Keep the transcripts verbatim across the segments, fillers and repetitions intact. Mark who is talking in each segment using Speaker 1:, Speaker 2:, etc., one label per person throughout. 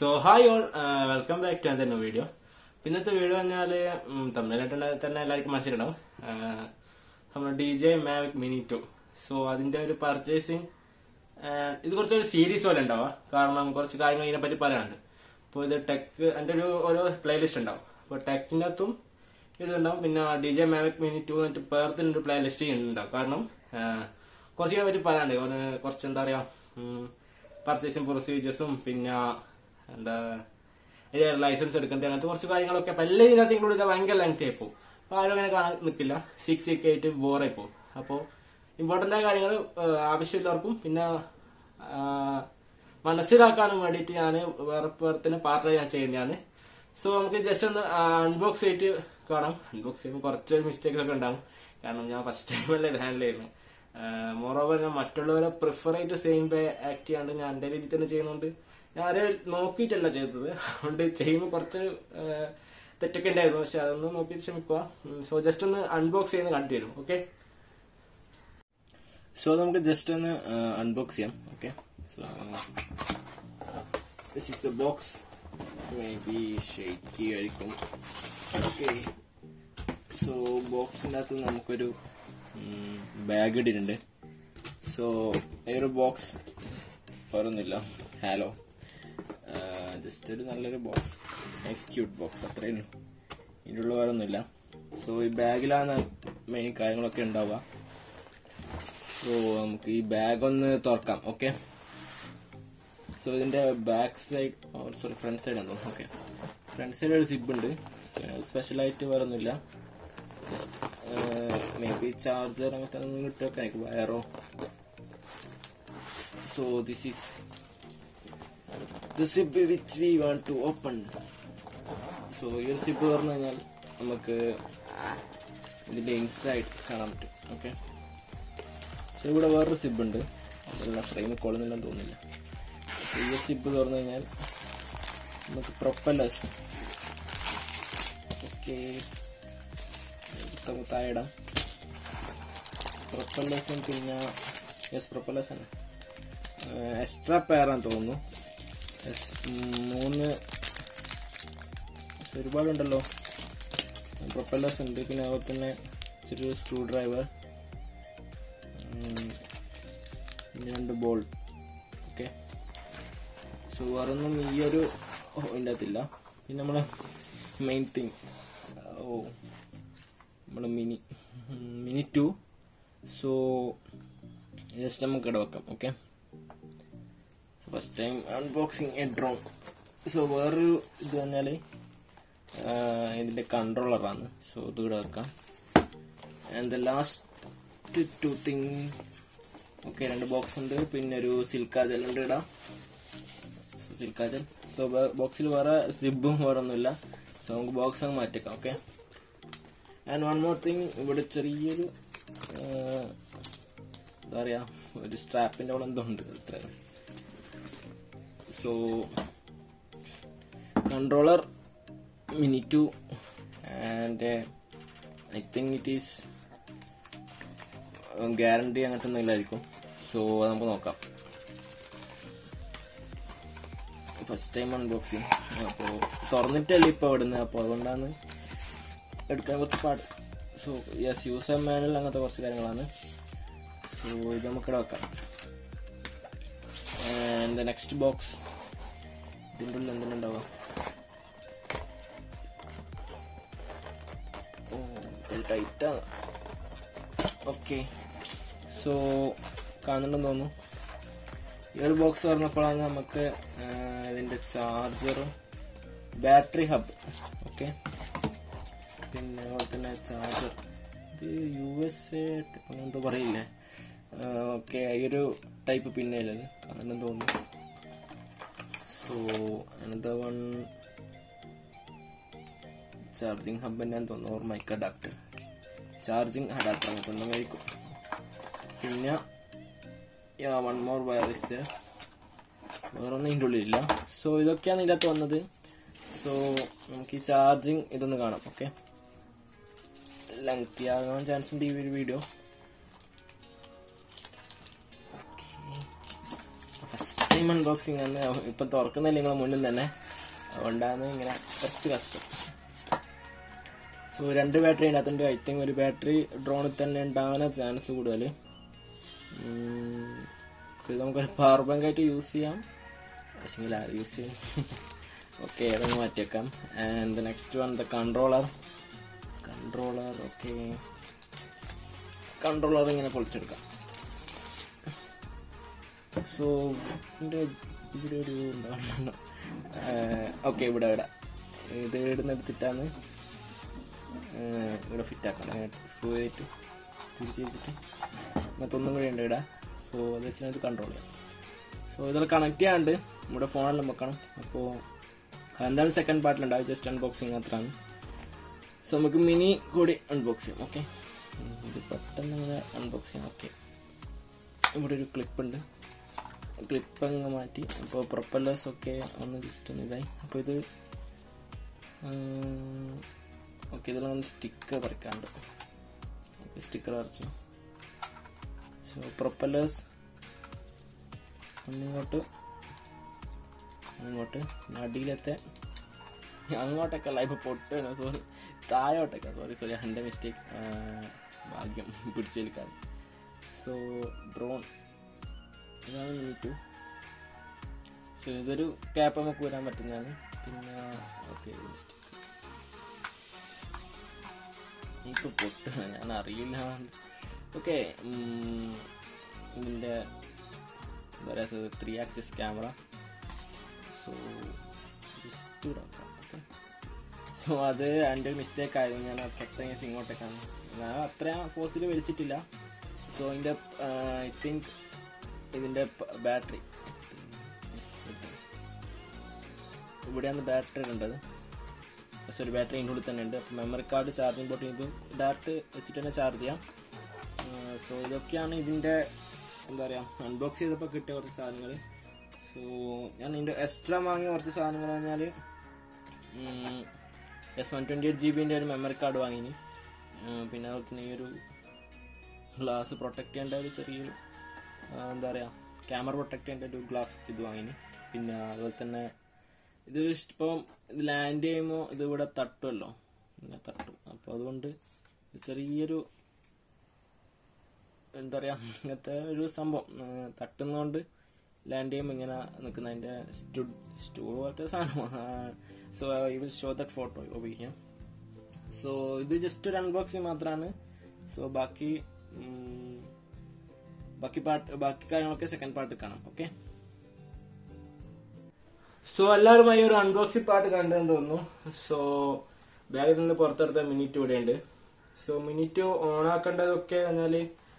Speaker 1: So hi all, uh, welcome back to another new video. ഇന്നത്തെ video പറഞ്ഞാൽ തമിഴ്നാട്ടിൽ തന്നെ എല്ലാവർക്കും മനസ്സിലുണ്ടാവും. നമ്മുടെ D J Mavic mini two. So അതിന്റെ ഒരു പർച്ചേസിങ് ഇത് കുറച്ചൊരു സീരീസ് പോലെ ഉണ്ടാവുക. കാരണം കുറച്ച് കാര്യങ്ങൾ ഇതിനെപ്പറ്റി പറയാനുണ്ട്. അപ്പോൾ ഇത് ടെക് എൻ്റെ ഒരു ഓരോ പ്ലേലിസ്റ്റ് ഉണ്ടാവും. അപ്പോൾ ടെക്കിൻ്റെ അകത്തും ഇതുണ്ടാവും. പിന്നെ D J Mavic mini two എന്നിട്ട് പേർത്തിന് ഒരു പ്ലേലിസ്റ്റ് ഉണ്ടാവും. കാരണം കുറച്ച് ഇതിനെ പറ്റി പറയാനുണ്ട്. കുറച്ച് എന്താ പറയുക, പർച്ചേസിങ് പ്രൊസീജിയേഴ്സും പിന്നെ എന്താ ലൈസൻസ് എടുക്കേണ്ടത് അങ്ങനത്തെ കുറച്ച് കാര്യങ്ങളൊക്കെ അപ്പം എല്ലാം ഇതിനകത്ത് ഇൻക്ലൂഡ് ഭയങ്കര ലെങ്ത് ആയി പോകും. അപ്പോൾ ആരും അങ്ങനെ കാണാൻ നിൽക്കില്ല. സിക്സ് സിക്ക് ആയിട്ട് ബോറായി പോകും. അപ്പോൾ ഇമ്പോർട്ടൻ്റ് ആയ കാര്യങ്ങൾ ആവശ്യമുള്ളവർക്കും പിന്നെ മനസ്സിലാക്കാനും വേണ്ടിയിട്ട് ഞാൻ വേറെ പേർത്തിന് പാർട്ട് ഞാൻ ചെയ്യുന്നതാണ്. സോ നമുക്ക് ജസ്റ്റ് ഒന്ന് അൺബോക്സ് ചെയ്തിട്ട് കാണാം. അൺബോക്സ് ചെയ്യുമ്പോൾ കുറച്ച് മിസ്റ്റേക്സ് ഒക്കെ ഉണ്ടാവും. കാരണം ഞാൻ ഫസ്റ്റ് ടൈമല്ലേ ഇത് ഹാൻഡിൽ ചെയ്യുന്നത്. മോറോവർ ഞാൻ മറ്റുള്ളവരെ പ്രിഫർ ആയിട്ട് സെയിം പേ ആക്ട് ചെയ്യാണ്ട് ഞാൻ എൻ്റെ രീതിയിൽ തന്നെ ചെയ്യുന്നുണ്ട്. ഞാൻ ആരെ നോക്കിയിട്ടല്ല ചെയ്തത്. അതുകൊണ്ട് ചെയ്യുമ്പോൾ കുറച്ച് തെറ്റൊക്കെ ഉണ്ടായിരുന്നു. പക്ഷെ അതൊന്ന് നോക്കിയിട്ട് ശ്രമിക്കുക. സോ ജസ്റ്റ് ഒന്ന് അൺബോക്സ് ചെയ്യുന്ന കണ്ടു വരും. ഓക്കെ, സോ നമുക്ക് ജസ്റ്റ് ഒന്ന് അൺബോക്സ് ചെയ്യാം. Okay, so this is the box. Maybe shaky ആയിരിക്കും. ഓക്കെ, സോ ബോക്സിൻ്റെ അകത്ത് നമുക്കൊരു ബാഗ് ഇട്ടിട്ടുണ്ട്. സോ ഈ ഒരു ബോക്സ് വേറൊന്നുമില്ല, ഹലോ, ജസ്റ്റ് ഒരു നല്ലൊരു ബോക്സ്, നൈസ് ക്യൂട്ട് ബോക്സ്, അത്രയും ഇതിലുള്ള വേറൊന്നുമില്ല. സോ ഈ ബാഗിലാണ് മെയിൻ കാര്യങ്ങളൊക്കെ ഉണ്ടാവുക. സോ നമുക്ക് ഈ ബാഗ് ഒന്ന് തുറക്കാം. ഓക്കെ, സോ ഇതിന്റെ back side, sorry front side ആണെന്ന് തോന്നുന്നു. ഓക്കെ, ഫ്രണ്ട് സൈഡ് ഒരു സിബ് ഉണ്ട്. സ്പെഷ്യലായിട്ട് വേറൊന്നുമില്ല. ജസ്റ്റ് മേ ബി ചാർജർ അങ്ങനത്തെ ഒന്നും കിട്ടുമൊക്കെ എനിക്ക് വയറോ. So this is the zip which we want to open. So ഈ ഒരു സിബ് തുറന്നു കഴിഞ്ഞാൽ നമുക്ക് ഇതിന്റെ ഇൻസൈഡ് കാണാൻ പറ്റും. ഓക്കെ, സോ ഇവിടെ വേറൊരു സിബ് ഉണ്ട്. അതെല്ലാം ഫ്രെയിമിൽ കൊള്ളുന്നില്ലെന്ന് തോന്നുന്നില്ല. സോ ഈ ഒരു സിബ് തുറന്നു കഴിഞ്ഞാൽ നമുക്ക് പ്രൊപ്പല്ലേഴ്സ്, ഓക്കെ, താഴെയിടാം. പ്രൊപ്പല്ലേഴ്സും പിന്നെ യെസ് പ്രൊപ്പല്ലേഴ്സ് ആണ്. എക്സ്ട്രാ പെയറാന്ന് തോന്നുന്നു. മൂന്ന് ഒരുപാടുണ്ടല്ലോ. പ്രൊപ്പല്ലേഴ്സ് ഉണ്ട്. പിന്നെ അതുപോലെ തന്നെ ചെറിയൊരു സ്ക്രൂ ഡ്രൈവർ, രണ്ട് ബോൾട്ട്. ഓക്കെ, സോ വേറൊന്നും ഈ ഒരു ഇതിൻ്റെ അകത്തില്ല. പിന്നെ നമ്മളെ മെയിൻ തിങ്, ഓ നമ്മള് mini mini two. So just നമുക്ക് ഇവിടെ വെക്കാം. Okay, first time unboxing a drone. So വേറൊരു ഇത് പറഞ്ഞാല് ഇതിന്റെ കൺട്രോളറാണ്. സോ ഇത് ഇവിടെ വെക്കാം. And the last two thing, okay, രണ്ട് ബോക്സ് ഉണ്ട്. പിന്നെ ഒരു സിൽക്കാജൽ ഉണ്ട് ഇടാം, സിൽക്കാജൽ. സോ ബോക്സിൽ വേറെ സിബും വേറെ ഒന്നുമില്ല. സോ നമുക്ക് ബോക്സ് അങ്ങ് മാറ്റിക്കാം. Okay, and one more thing, ഇവിടെ ചെറിയൊരു എന്താ പറയാ, ഒരു സ്ട്രാപ്പിന്റെ അവിടെ എന്തോ ഉണ്ട്. അത്ര. So controller mini two and I think it is guarantee അങ്ങനത്തെ ഒന്നുമില്ലായിരിക്കും. സോ അത് നമുക്ക് നോക്കാം. First time unboxing. അപ്പോൾ തുറന്നിട്ടല്ലേ ഇപ്പോൾ ഇടുന്നത്. അപ്പോൾ അതുകൊണ്ടാണ് എടുക്കാൻ കുറച്ച് പാട്. സോ യെസ്, യൂസർ മാനുവൽ അങ്ങനത്തെ കുറച്ച് കാര്യങ്ങളാണ്. സോ ഇത് നമുക്കിവിടെ വെക്കാം. ആൻഡ് ദ നെക്സ്റ്റ് ബോക്സ്, ഇതിൻ്റെ ഉള്ളിൽ എന്തെങ്കിലും ഉണ്ടാവുക. ഓ ഇത് ടൈറ്റാണ്. ഓക്കെ, സോ കാണുന്നുണ്ടെന്ന് തോന്നുന്നു. ഈ ഒരു ബോക്സ് തുറന്നപ്പോഴാണ് നമുക്ക് ഇതിൻ്റെ ചാർജറും ബാറ്ററി ഹബ്, ഓക്കെ, പിന്നെ അതുപോലെ തന്നെ ചാർജർ. ഇത് യു എസ് എ അങ്ങനെന്തോ പറയില്ലേ. ഓക്കെ, ഈ ഒരു ടൈപ്പ് പിന്നെ ഉള്ളത് അങ്ങനെ തോന്നുന്നു. So another one charging hub തന്നെയാന്ന് തോന്നുന്നു. Or mike adapter, charging adapter അങ്ങനത്തെ ഒന്നായിരിക്കും. പിന്നെ yeah one more wire is there. വേറൊന്നും ഇതിൻ്റെ ഉള്ളിലില്ല. സോ ഇതൊക്കെയാണ് ഇതിനകത്ത് വന്നത്. സോ നമുക്ക് ഈ ചാർജിങ് ഇതൊന്ന് കാണാം. ഓക്കെ, ലെങ്തി ആകാൻ ചാൻസ് ഉണ്ട് ഈ ഒരു വീഡിയോ. ഫസ്റ്റ് ടൈം അൺബോക്സിങ് ആണ്. ഇപ്പം തുറക്കുന്നില്ല നിങ്ങളെ മുന്നിൽ തന്നെ, അതുകൊണ്ടാണ് ഇങ്ങനെ കുറച്ച് കഷ്ടം. സോ രണ്ട് ബാറ്ററി അതിനകത്തുണ്ട്. ഐ തിങ്ക് ഒരു ബാറ്ററി ഡ്രോണിൽ തന്നെ ഉണ്ടാകാൻ ചാൻസ് കൂടുതൽ. ഇത് നമുക്കൊരു പവർ ബാങ്ക് ആയിട്ട് യൂസ് ചെയ്യാം, പക്ഷേ ആര് യൂസ് ചെയ്യും? ഓക്കെ, അതൊന്ന് മാറ്റിയേക്കാം. And the next one the controller. Controller okay, controller ഇങ്ങനെ പൊളിച്ചെടുക്കാം. സോ ഇതിൻ്റെ ഇവിടെ ഒരു ഉണ്ടാവണം. ഓക്കെ, ഇവിടെ ഇവിടെ ഇത് ഇടുന്നെടുത്തിട്ടാണ് ഇവിടെ ഫിറ്റ് ആക്കണം. സ്ക്രൂ ചെയ്തിട്ട് തിരിച്ച് വെച്ചിട്ട് അങ്ങനത്തെ ഒന്നും കൂടി ഉണ്ട് ഇവിടെ. സോ അത് വെച്ചാൽ ഇത് കൺട്രോൾ ചെയ്യാം. സോ ഇതെല്ലാം കണക്ട് ചെയ്യാണ്ട് നമ്മുടെ ഫോണെല്ലാം വെക്കണം. അപ്പോൾ എന്തായാലും സെക്കൻഡ് പാർട്ടിലുണ്ടാവും, ജസ്റ്റ് അൺബോക്സിങ് മാത്രമാണ്. സോ നമുക്ക് മിനി കൂടി അൺബോക്സ് ചെയ്യാം. ഓക്കെ, ഇത് പെട്ടെന്ന് ഇങ്ങനെ അൺബോക്സ് ചെയ്യാം. ഓക്കെ, ഇവിടെ ഒരു ക്ലിപ്പ് ഉണ്ട്, ക്ലിപ്പ് അങ്ങ് മാറ്റി. അപ്പോൾ പ്രൊപ്പല്ലേഴ്സ് ഒക്കെ ഒന്ന് ജസ്റ്റ് ഒന്ന് ഇതായി. അപ്പോൾ ഇത് ഓക്കെ, ഇതിലെല്ലാം ഒന്ന് സ്റ്റിക്കർ പറിക്കാണ്ട്. ഓക്കെ, സ്റ്റിക്കർ പറിച്ചു. സോ പ്രൊപ്പല്ലേഴ്സ് ഒന്നിങ്ങോട്ട് ഇങ്ങോട്ട് അടിയിലത്തെ അങ്ങോട്ടൊക്കെ അല്ല, ഇപ്പോൾ പൊട്ടാണ്, സോറി താഴോട്ടൊക്കെ, സോറി സോറി എൻ്റെ മിസ്റ്റേക്ക്, ഭാഗ്യം പിടിച്ചെടുക്കാൻ. സോ ഡ്രോൺ ഇതാണ് യൂട്യൂബ്. സോ ഇതൊരു ക്യാപ്പ് നമുക്ക് വരാൻ പറ്റുന്നതാണ്. പിന്നെ ഓക്കെ, ഇപ്പോൾ പൊട്ടാണ്, ഞാൻ അറിയില്ല. ഓക്കെ, ഇതിൻ്റെ എന്താ പറയുക, three axis camera. So just ഇടാം. ഓക്കെ, സോ അത് എൻ്റെ മിസ്റ്റേക്ക് ആയിരുന്നു, ഞാൻ പെട്ടെന്ന് ഇങ്ങോട്ടേക്കാണ്, ഞാൻ അത്രയും ഫോഴ്സിൽ വലിച്ചിട്ടില്ല. സോ ഇതിൻ്റെ ഐ തിങ്ക് ഇതിൻ്റെ ബാറ്ററി ഇവിടെയാണ് ബാറ്ററി ഉണ്ടത്. പക്ഷെ ഒരു ബാറ്ററി ഇതിൻ്റെ ഉള്ളിൽ തന്നെ ഉണ്ട്. അപ്പോൾ മെമ്മറി കാർഡ്, ചാർജിങ് പോർട്ട്, ഇത് ഡയറക്റ്റ് വെച്ചിട്ട് തന്നെ ചാർജ് ചെയ്യാം. സോ ഇതൊക്കെയാണ് ഇതിൻ്റെ എന്താ പറയുക അൺബോക്സ് ചെയ്തപ്പോൾ കിട്ടിയ കുറച്ച് സാധനങ്ങൾ. സോ ഞാൻ ഇതിൻ്റെ എക്സ്ട്രാ വാങ്ങിയ കുറച്ച് സാധനങ്ങൾ പറഞ്ഞാൽ S one twenty eight G ബിൻ്റെ ഒരു മെമ്മറി കാർഡ് വാങ്ങിനി. പിന്നെ അതുപോലെ തന്നെ ഈ ഒരു ഗ്ലാസ് പ്രൊട്ടക്ട് ചെയ്യേണ്ട ഒരു ചെറിയൊരു എന്താ പറയുക ക്യാമറ പ്രൊട്ടക്ട് ചെയ്യേണ്ട ഒരു ഗ്ലാസ് ഇത് വാങ്ങിനി. പിന്നെ അതുപോലെ തന്നെ ഇത് ഇപ്പം ഇത് ലാൻഡ് ചെയ്യുമ്പോൾ ഇത് ഇവിടെ തട്ടുമല്ലോ, ഇങ്ങനെ തട്ടും. അപ്പോൾ അതുകൊണ്ട് ചെറിയൊരു എന്താ പറയുക ഇങ്ങനത്തെ ഒരു സംഭവം തട്ടുന്നതുകൊണ്ട് ലാൻഡ് ചെയ്യുമ്പോൾ ഇങ്ങനെ നിൽക്കുന്നതിൻ്റെ സ്റ്റു സ്റ്റൂൾ പോലത്തെ സാധനമാണ്. So I will show that photo ഉപയോഗിക്കാം. സോ ഇത് ജസ്റ്റ് ഒരു അൺബോക്സിങ് മാത്രമാണ്. സോ ബാക്കി ബാക്കി പാർട്ട് ബാക്കി കാര്യങ്ങളൊക്കെ സെക്കൻഡ് പാർട്ട് കാണാം. ഓക്കെ, സോ എല്ലാവരുമായി ഒരു അൺബോക്സിങ് പാർട്ട് കണ്ടെന്ന് തോന്നുന്നു. സോ ബാഗിൽ നിന്ന് പുറത്തെടുത്ത മിനിറ്റ് ഇവിടെ ഉണ്ട്. സോ മിനിറ്റ് ഓൺ ആക്കേണ്ടതൊക്കെ പറഞ്ഞാൽ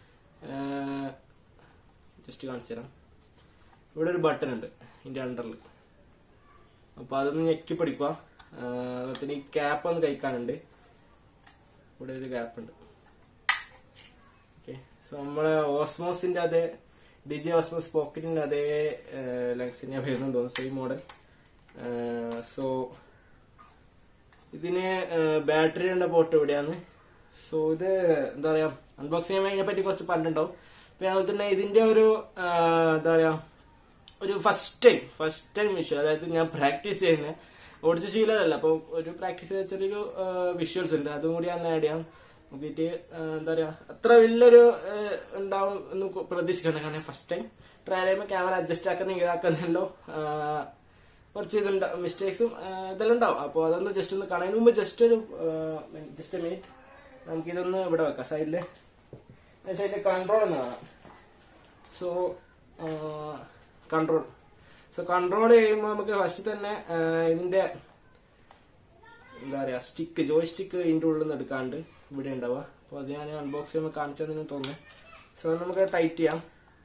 Speaker 1: ജസ്റ്റ് കാണിച്ചു തരാം. ഇവിടെ ഒരു ബട്ടൺ ഉണ്ട് ഇതിൻ്റെ അണ്ടറിൽ, അപ്പോൾ അതൊന്ന് ഞെക്കി പിടിക്കുക. അതുപോലെ ഈ ക്യാപ്പ് ഒന്ന് കഴിക്കാനുണ്ട്, ഇവിടെ ഒരു ക്യാപ്പ് ഉണ്ട്. ഓക്കെ, സോ നമ്മളെ ഓസ്മോസിന്റെ അതേ ഡി ജെ ഓസ്മോസ് പോക്കറ്റിന്റെ അതേ ലെങ്സ് ഞാൻ വരുന്നെന്ന് തോന്നുന്നു, സെയിം മോഡൽ. സോ ഇതിന് ബാറ്ററിയുടെ പോർട്ട് ഇവിടെയാണ്. സോ ഇത് എന്താ പറയാ അൺബോക്സ് ചെയ്യുമ്പോൾ ഇതിനെ പറ്റി കുറച്ച് പറഞ്ഞിട്ടുണ്ടാവും. പിന്നെ അതുപോലെ തന്നെ ഇതിന്റെ ഒരു എന്താ പറയാ ഒരു first time first time visual, അതായത് ഞാൻ പ്രാക്ടീസ് ചെയ്യുന്നത് ഓടിച്ച ശീലമല്ല, അപ്പോൾ ഒരു പ്രാക്ടീസ് ചെയ്ത ചെറിയൊരു വിഷ്വൽസ് ഉണ്ട്, അതും കൂടി ഞാൻ ആഡ് ചെയ്യാം നോക്കിയിട്ട്. എന്താ പറയാ അത്ര വലിയൊരു ഉണ്ടാവും എന്ന് പ്രതീക്ഷിക്കണം, കാരണം ഫസ്റ്റ് ടൈം ട്രയൽ ചെയ്യുമ്പോൾ ക്യാമറ അഡ്ജസ്റ്റ് ആക്കുന്ന ഈടാക്കുന്നല്ലോ കുറച്ച് ഇതുണ്ട്, മിസ്റ്റേക്സും ഇതെല്ലാം ഉണ്ടാവും. അപ്പോൾ അതൊന്ന് ജസ്റ്റ് ഒന്ന് കാണുന്നതിന് മുമ്പ് ജസ്റ്റ് ഒരു ജസ്റ്റ് എ മിനിറ്റ് നമുക്കിതൊന്ന് ഇവിടെ വെക്കാം സൈഡില്. സൈഡിൽ കൺട്രോൾ എന്ന് കാണാം. സോ കൺട്രോൾ സോ കൺട്രോൾ ചെയ്യുമ്പോൾ നമുക്ക് ഫസ്റ്റ് തന്നെ ഇതിന്റെ എന്താ പറയാ സ്റ്റിക്ക് ജോയ് സ്റ്റിക്ക് ഇതിന്റെ ഉള്ളിൽ നിന്ന് എടുക്കാണ്ട് ഇവിടെ ഉണ്ടാവുക. അപ്പോൾ അത് ഞാൻ അൺബോക്സ് ചെയ്യുമ്പോൾ കാണിച്ചതെന്ന് തോന്നുന്നു. സോ നമുക്ക് ടൈറ്റ് ചെയ്യാം.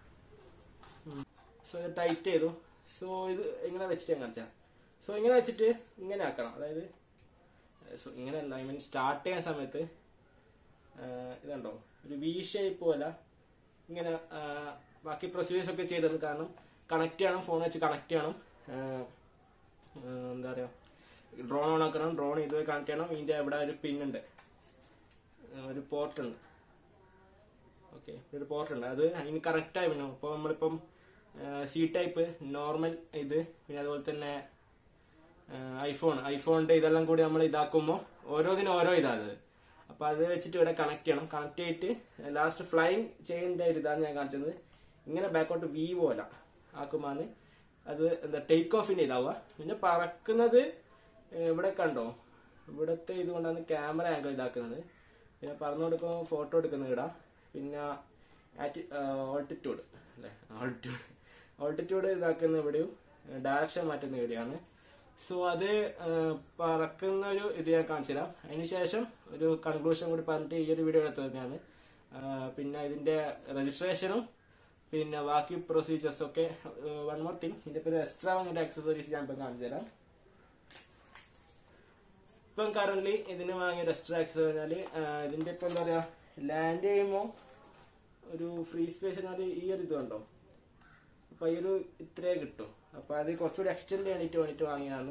Speaker 1: സോ ഇത് ടൈറ്റ് ചെയ്തു. സോ ഇത് ഇങ്ങനെ വെച്ചിട്ട് ഞാൻ കാണിച്ചാൽ, സോ ഇങ്ങനെ വെച്ചിട്ട് ഇങ്ങനെ ആക്കണം. അതായത് സോ ഇങ്ങനെയല്ല, ഐ മീൻ സ്റ്റാർട്ട് ചെയ്യാൻ സമയത്ത് ഇതുണ്ടോ ഒരു വി ഷേപ്പ് പോലെ ഇങ്ങനെ ബാക്കി പ്രൊസീജിയേഴ്സ് ഒക്കെ ചെയ്തത്, കാരണം കണക്ട് ചെയ്യണം, ഫോൺ വെച്ച് കണക്ട് ചെയ്യണം. എന്താ പറയുക ഡ്രോൺ ഓൺ ആക്കണം, ഡ്രോൺ ഇതുവരെ കണക്ട് ചെയ്യണം. ഇതിൻ്റെ ഇവിടെ ഒരു പിന്നുണ്ട്, ഒരു പോർട്ടുണ്ട്. ഓക്കെ, ഒരു പോർട്ടുണ്ട്, അത് അതിന് കറക്റ്റായി വേണം. അപ്പോൾ നമ്മളിപ്പം സി ടൈപ്പ്, നോർമൽ ഇത്, പിന്നെ അതുപോലെ തന്നെ ഐഫോൺ ഐഫോണിന്റെ ഇതെല്ലാം കൂടി നമ്മൾ ഇതാക്കുമ്പോൾ ഓരോന്നിനും ഓരോ ഇതാണ്. അപ്പൊ അത് വെച്ചിട്ട് ഇവിടെ കണക്ട് ചെയ്യണം. കണക്ട് ചെയ്തിട്ട് ലാസ്റ്റ് ഫ്ലൈങ് ചെയ്യേണ്ട ഒരു ഇതാണ് ഞാൻ കാണിച്ചത്. ഇങ്ങനെ ബാക്കോട്ട് വി പോലെ ആക്കുമ്പോൾ അത് എന്താ ടേക്ക് ഓഫിന്റെ ഇതാവുക. പിന്നെ പറക്കുന്നത് ഇവിടെ കണ്ടോ, ഇവിടത്തെ ഇതുകൊണ്ടാണ് ക്യാമറ ആംഗിൾ ഇതാക്കുന്നത്. പിന്നെ പറന്നു കൊടുക്കുമ്പോൾ ഫോട്ടോ എടുക്കുന്നത് ഇടാം. പിന്നെ ആറ്റി ഓൾട്ടിറ്റ്യൂഡ് അല്ലേ, ഓൾട്ടിറ്റ്യൂഡ് ഓൾട്ടിറ്റ്യൂഡ് ഇതാക്കുന്ന ഇവിടെയും ഡയറക്ഷൻ മാറ്റുന്ന ഇവിടെയാണ്. സോ അത് പറക്കുന്ന ഒരു ഇത് ഞാൻ കാണിച്ചു തരാം. അതിനുശേഷം ഒരു കൺക്ലൂഷൻ കൂടി പറഞ്ഞിട്ട് ഈ ഒരു വീഡിയോ എടുത്തത് തന്നെയാണ്. പിന്നെ ഇതിന്റെ രജിസ്ട്രേഷനും പിന്നെ ബാക്കി പ്രൊസീജിയേഴ്സ് ഒക്കെ. വൺ മോർ തിങ്, ഇതിന്റെ പേര് എക്സ്ട്രാ വാങ്ങിയ ആക്സസറീസ് ഞാൻ ഇപ്പം കാണിച്ചു തരാം. ഇപ്പം കറന്റ് ഇതിന് വാങ്ങിയ എക്സ്ട്രാ ആക്സസറി പറഞ്ഞാല് ഇതിന്റെ ഇപ്പം എന്താ പറയാ, ലാൻഡ് ചെയ്യുമ്പോൾ ഒരു ഫ്രീ സ്പേസ് പറഞ്ഞാൽ ഈ ഒരു ഇത് കണ്ടോ, അപ്പൊ ഈ ഒരു ഇത്രേ കിട്ടും. അപ്പൊ അത് കുറച്ചുകൂടി എക്സ്റ്റെൻഡ് ചെയ്യാനായിട്ട് വേണ്ടിട്ട് വാങ്ങിയതാണ്.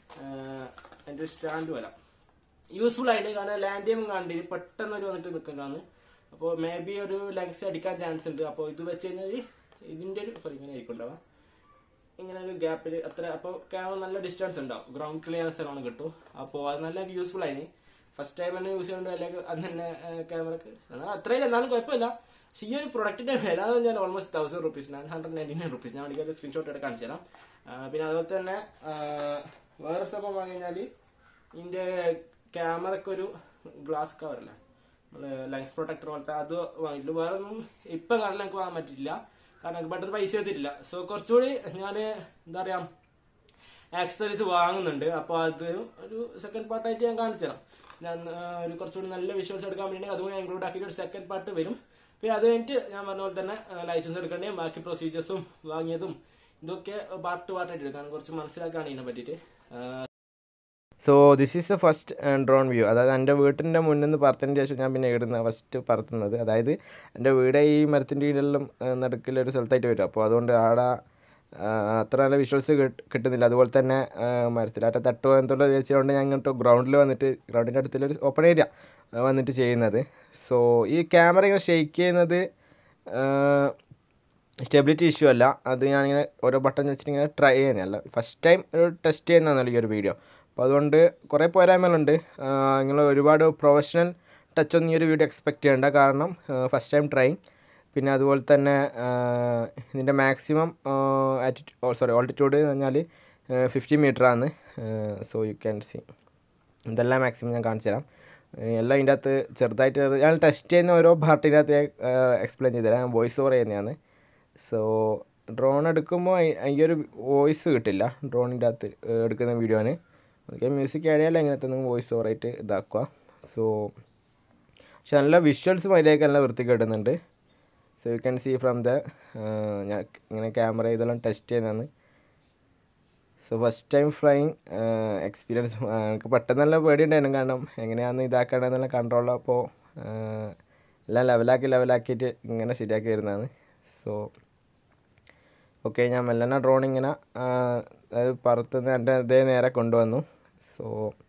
Speaker 1: എന്റെ സ്റ്റാൻഡ് വരാം യൂസ്ഫുൾ ആയിട്ട്, കാരണം ലാൻഡ് ചെയ്യുമ്പോൾ കണ്ടിന് പെട്ടെന്ന് ഒരു വന്നിട്ട് നിൽക്കുന്നതാണ്. അപ്പോൾ മേ ബി ഒരു ലെങ്സ് അടിക്കാൻ ചാൻസ് ഉണ്ട്. അപ്പോൾ ഇത് വെച്ച് കഴിഞ്ഞാൽ ഇതിന്റെ ഒരു സോറി ഇങ്ങനെ ആയിരിക്കും ഇങ്ങനെ ഒരു ഗ്യാപ്പിൽ അത്ര, അപ്പോൾ ക്യാമറ നല്ല ഡിസ്റ്റൻസ് ഉണ്ടാവും, ഗ്രൗണ്ട് ക്ലിയറൻസ് എല്ലാം കിട്ടും. അപ്പോൾ അത് നല്ല യൂസ്ഫുൾ ആയിന്. ഫസ്റ്റ് ടൈം തന്നെ യൂസ് ചെയ്യുന്നുണ്ട്, അല്ലെങ്കിൽ അത് തന്നെ ക്യാമറക്ക് അത്രയില്ല, എന്നാലും കുഴപ്പമില്ല. പക്ഷേ ഈ ഒരു പ്രൊഡക്റ്റിന്റെ വില എന്ന് പറഞ്ഞാൽ almost thousand rupees nine hundred ninety nine rupees. ഞാൻ എനിക്ക് സ്ക്രീൻഷോട്ട് എടുത്ത് കാണിച്ചു തരാം. പിന്നെ അതുപോലെ തന്നെ വേറെ സംഭവം വാങ്ങി കഴിഞ്ഞാൽ ഇതിന്റെ ക്യാമറക്കൊരു ഗ്ലാസ് കവറല്ലേ, നമ്മള് ലെൻസ് പ്രൊട്ടക്ടർ പോലത്തെ, അത് വാങ്ങിയില്ല. വേറെ ഒന്നും ഇപ്പം കാരണം എനിക്ക് വാങ്ങാൻ പറ്റില്ല, കാരണം എനിക്ക് പെട്ടെന്ന് പൈസ എത്തിയിട്ടില്ല. സോ കുറച്ചുകൂടി ഞാൻ എന്താ പറയാ ആക്സസറീസ് വാങ്ങുന്നുണ്ട്. അപ്പോൾ അത് ഒരു സെക്കൻഡ് പാർട്ടായിട്ട് ഞാൻ കാണിച്ചു തരാം. ഞാൻ ഒരു കുറച്ചുകൂടി നല്ല വിഷ്വൽസ് എടുക്കാൻ വേണ്ടി അതുകൊണ്ട് ഞാൻ ഇൻക്ലൂഡ് ആക്കിയിട്ട് ഒരു സെക്കൻഡ് പാർട്ട് വരും. പിന്നെ അത് കഴിഞ്ഞിട്ട് ഞാൻ പറഞ്ഞ പോലെ തന്നെ ലൈസൻസ് എടുക്കേണ്ടതും ബാക്കി പ്രൊസീജിയേഴ്സും വാങ്ങിയതും ഇതൊക്കെ പാർട്ട് പാർട്ടായിട്ട് എടുക്കാൻ കുറച്ച് മനസ്സിലാക്കാൻ ഇതിനെ പറ്റിയിട്ട്.
Speaker 2: So this is the first drone view. അതായത് എൻ്റെ വീട്ടിൻ്റെ മുന്നിൽ നിന്ന് പറത്തതിന് ശേഷം ഞാൻ പിന്നെ ഇടുന്ന ഫസ്റ്റ് പറത്തുന്നത്. അതായത് എൻ്റെ വീട് ഈ മരത്തിൻ്റെ കീഴിലെല്ലാം നടുക്കിലൊരു സ്ഥലത്തായിട്ട് വരും. അപ്പോൾ അതുകൊണ്ട് ആടെ അത്ര നല്ല വിഷ്വൽസ് കിട്ടുന്നില്ല. അതുപോലെ തന്നെ മരത്തിലാട്ട തട്ടുക എന്നുള്ള വെച്ചുകൊണ്ട് ഞാൻ ഇങ്ങോട്ട് ഗ്രൗണ്ടിൽ വന്നിട്ട് ഗ്രൗണ്ടിൻ്റെ അടുത്തുള്ളൊരു ഓപ്പൺ ഏരിയ വന്നിട്ട് ചെയ്യുന്നത്. സോ ഈ ക്യാമറ ഇങ്ങനെ ഷെയ്ക്ക് ചെയ്യുന്നത് സ്റ്റെബിലിറ്റി ഇഷ്യൂ അല്ല, അത് ഞാനിങ്ങനെ ഓരോ ബട്ടൺ വെച്ചിട്ട് ഇങ്ങനെ ട്രൈ ചെയ്യുന്നതല്ല, ഫസ്റ്റ് ടൈം ഒരു ടെസ്റ്റ് ചെയ്യുന്നതാണല്ലോ ഈ ഒരു വീഡിയോ. അപ്പോൾ അതുകൊണ്ട് കുറേ പോരായ്മകളുണ്ട്. നിങ്ങൾ ഒരുപാട് പ്രൊഫഷണൽ ടച്ചൊന്നും ഈ ഒരു വീഡിയോ എക്സ്പെക്റ്റ് ചെയ്യേണ്ട, കാരണം ഫസ്റ്റ് ടൈം ട്രൈ. പിന്നെ അതുപോലെ തന്നെ ഇതിൻ്റെ മാക്സിമം ആറ്റിറ്റ്യൂഡ് സോറി ഓൾട്ടിറ്റ്യൂഡ് എന്ന് പറഞ്ഞാൽ ഫിഫ്റ്റി മീറ്ററാണ്. സോ യു ക്യാൻ സി ഇതെല്ലാം മാക്സിമം ഞാൻ കാണിച്ചു തരാം. എല്ലാം ഇതിൻ്റെ അകത്ത് ചെറുതായിട്ട് ഞാൻ ടെസ്റ്റ് ചെയ്യുന്ന ഓരോ പാർട്ടിൻ്റെ അകത്ത് ഞാൻ എക്സ്പ്ലെയിൻ ചെയ്തു തരാം. വോയിസ് ഓവർ ചെയ്യുന്നതാണ്. സോ ഡ്രോൺ എടുക്കുമ്പോൾ ഈ ഒരു വോയിസ് കിട്ടില്ല ഡ്രോണിൻ്റെ അകത്ത് എടുക്കുന്ന വീഡിയോന്. ഓക്കെ, മ്യൂസിക് ആയാലും എങ്ങനത്തെ വോയിസ് ഓവറായിട്ട് ഇതാക്കുക. സോ പക്ഷെ നല്ല വിഷ്വൽസ് മര്യാദയ്ക്ക് നല്ല വൃത്തി കിട്ടുന്നുണ്ട്. So you can see from the ഞാൻ ഇങ്ങനെ ക്യാമറ ഇതെല്ലാം ടെസ്റ്റ് ചെയ്യുന്നതാണ്. So first time flying experience. എനിക്ക് പെട്ടെന്ന് നല്ല പേടിയുണ്ടായിരുന്നു, കാരണം എങ്ങനെയാണെന്ന് ഇതാക്കേണ്ടതെന്നുള്ള കൺട്രോൾ. അപ്പോൾ എല്ലാം ലെവലാക്കി ലെവലാക്കിയിട്ട് ഇങ്ങനെ ശരിയാക്കി വരുന്നതാണ്. സോ ഓക്കെ, ഞാൻ മെല്ലന ഡ്രോൺ ഇങ്ങനെ അതായത് പറത്തുന്ന എൻ്റെ ഇതേ നേരെ കൊണ്ടുവന്നു. സോ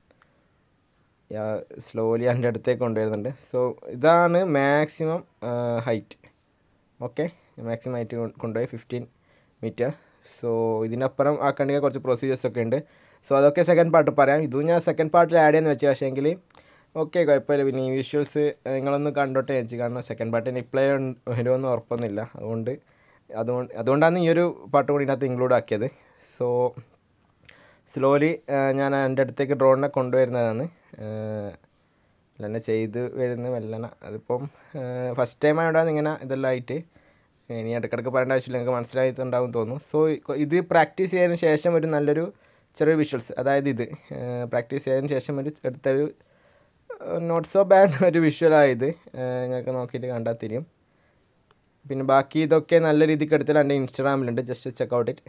Speaker 2: സ്ലോലി എൻ്റെ അടുത്തേക്ക് കൊണ്ടുവരുന്നുണ്ട്. സോ ഇതാണ് maximum height. Okay, maximum height കൊണ്ടുപോയി ഫിഫ്റ്റീൻ മീറ്റർ. സോ ഇതിനപ്പുറം ആക്കണമെങ്കിൽ കുറച്ച് പ്രൊസീജിയേഴ്സൊക്കെ ഉണ്ട്. സോ അതൊക്കെ സെക്കൻഡ് പാർട്ട് പറയാം. ഇതും ഞാൻ സെക്കൻഡ് പാർട്ടിൽ ആഡ് ചെയ്യാന്ന് വെച്ചാൽ, പക്ഷേ എങ്കിൽ ഓക്കെ കുഴപ്പമില്ല. പിന്നെ ഈ വിഷ്വൽസ് നിങ്ങളൊന്ന് കണ്ടോട്ടെ വെച്ച്, കാരണം സെക്കൻഡ് പാർട്ടിന് റിപ്ലൈ വരുമെന്ന് ഉറപ്പൊന്നുമില്ല. അതുകൊണ്ട് അതുകൊണ്ട് അതുകൊണ്ടാണ് ഈ ഒരു പാട്ട് കൂടി ഇതിനകത്ത് ഇൻക്ലൂഡ് ആക്കിയത്. സോ സ്ലോലി ഞാൻ എൻ്റെ അടുത്തേക്ക് ഡ്രോണിനെ കൊണ്ടുവരുന്നതാണ്. മെല്ലനെ ചെയ്ത് വരുന്നത് മെല്ലന. അതിപ്പം ഫസ്റ്റ് ടൈം ആയതുകൊണ്ടാണ് ഇങ്ങനെ ഇതെല്ലാം ആയിട്ട്. ഇനി ഇടയ്ക്കിടയ്ക്ക് പറയേണ്ട ആവശ്യമില്ല, നിങ്ങൾക്ക് മനസ്സിലായിട്ടുണ്ടാവും തോന്നുന്നു. സോ ഇത് പ്രാക്ടീസ് ചെയ്തതിന് ശേഷം ഒരു നല്ലൊരു ചെറിയ വിഷ്വൽസ്, അതായത് ഇത് പ്രാക്ടീസ് ചെയ്തതിന് ശേഷം ഒരു എടുത്തൊരു നോട്ട് സോ ബാഡ് ഒരു വിഷ്വലായത് നിങ്ങൾക്ക് നോക്കിയിട്ട് കണ്ടാൽ തിരിയും. പിന്നെ ബാക്കി ഇതൊക്കെ നല്ല രീതിക്ക് എടുത്തിട്ട് എൻ്റെ ഇൻസ്റ്റാഗ്രാമിലുണ്ട്, just check out it.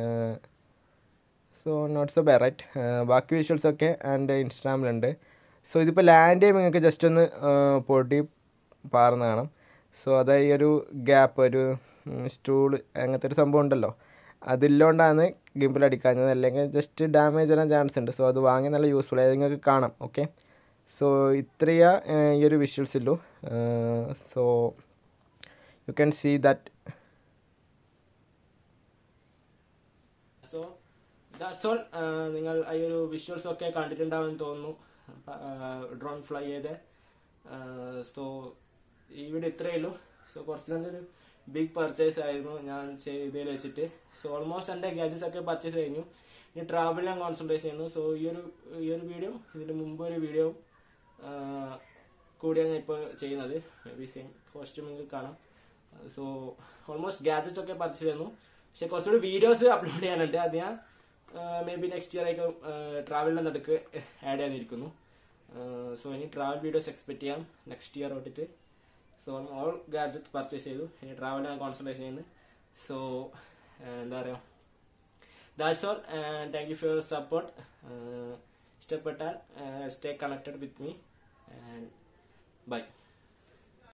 Speaker 2: So not so bad right. ബാക്കി വിഷ്വൽസൊക്കെ എൻ്റെ ഇൻസ്റ്റാഗ്രാമിലുണ്ട്. സോ ഇതിപ്പോൾ ലാൻഡ് ചെയ്യുമ്പോൾ നിങ്ങൾക്ക് ജസ്റ്റ് ഒന്ന് പൊടി പാർന്ന് കാണാം. സോ അതായത് ഈ ഒരു ഗ്യാപ്പ്, ഒരു സ്റ്റൂള് അങ്ങനത്തെ ഒരു സംഭവം ഉണ്ടല്ലോ, അതില്ലോണ്ടാണ് ഗിംബിൾ അടിക്കാഞ്ഞത്, അല്ലെങ്കിൽ ജസ്റ്റ് ഡാമേജ് വരാൻ ചാൻസ് ഉണ്ട്. സോ അത് വാങ്ങി നല്ല യൂസ്ഫുൾ ആയത് നിങ്ങൾക്ക് കാണാം. ഓക്കെ, സോ ഇത്രയാ ഈ ഒരു വിഷ്വൽസുള്ളൂ. So you can see that
Speaker 1: that's all. നിങ്ങൾ ഈ ഒരു വിഷ്വൽസ് ഒക്കെ കണ്ടിട്ടുണ്ടാവുമെന്ന് തോന്നുന്നു, ഡ്രോൺ ഫ്ലൈ ചെയ്ത്. സോ ഈ വീഡിയോ ഇത്രയേ ഉള്ളൂ. സോ കുറച്ച് നല്ലൊരു ബിഗ് പർച്ചേസ് ആയിരുന്നു ഞാൻ ചെയ്തതിൽ വെച്ചിട്ട്. സോ ഓൾമോസ്റ്റ് എൻ്റെ ഗാഡ്ജറ്റ്സ് ഒക്കെ പർച്ചേസ് കഴിഞ്ഞു. ഇനി ട്രാവൽ ഞാൻ കോൺസെൻട്രേറ്റ് ചെയ്യുന്നു. സോ ഈ ഒരു ഈ ഒരു വീഡിയോ ഇതിന് മുമ്പ് ഒരു വീഡിയോ കൂടിയാണ് ഞാൻ ഇപ്പോൾ ചെയ്യുന്നത്. മേ ബി സെയിം കോസ്റ്റ്യൂമിൽ കാണാം. സോ ഓൾമോസ്റ്റ് ഗാഡ്ജറ്റ്സ് ഒക്കെ പർച്ചേസ് ചെയ്യുന്നു. പക്ഷെ കുറച്ചുകൂടി വീഡിയോസ് അപ്ലോഡ് ചെയ്യാനുണ്ട്. അത് ഞാൻ മേ ബി നെക്സ്റ്റ് ഇയർ ആയിരിക്കും ട്രാവലിൻ്റെ നടുക്ക് ആഡ് ചെയ്യാനിരിക്കുന്നു. സോ ഇനി ട്രാവൽ വീഡിയോസ് എക്സ്പെക്ട് ചെയ്യാം നെക്സ്റ്റ് ഇയർ തൊട്ടിട്ട്. സോ ഓൾ ഗാഡ്ജറ്റ് പർച്ചേസ് ചെയ്തു. ഇനി ട്രാവൽ ഞാൻ കോൺസെൻട്രേറ്റ് ചെയ്യുന്നത്. സോ എന്താ പറയുക, that's all. Thank you for your support. ഇഷ്ടപ്പെട്ടാൽ stay connected with me and by.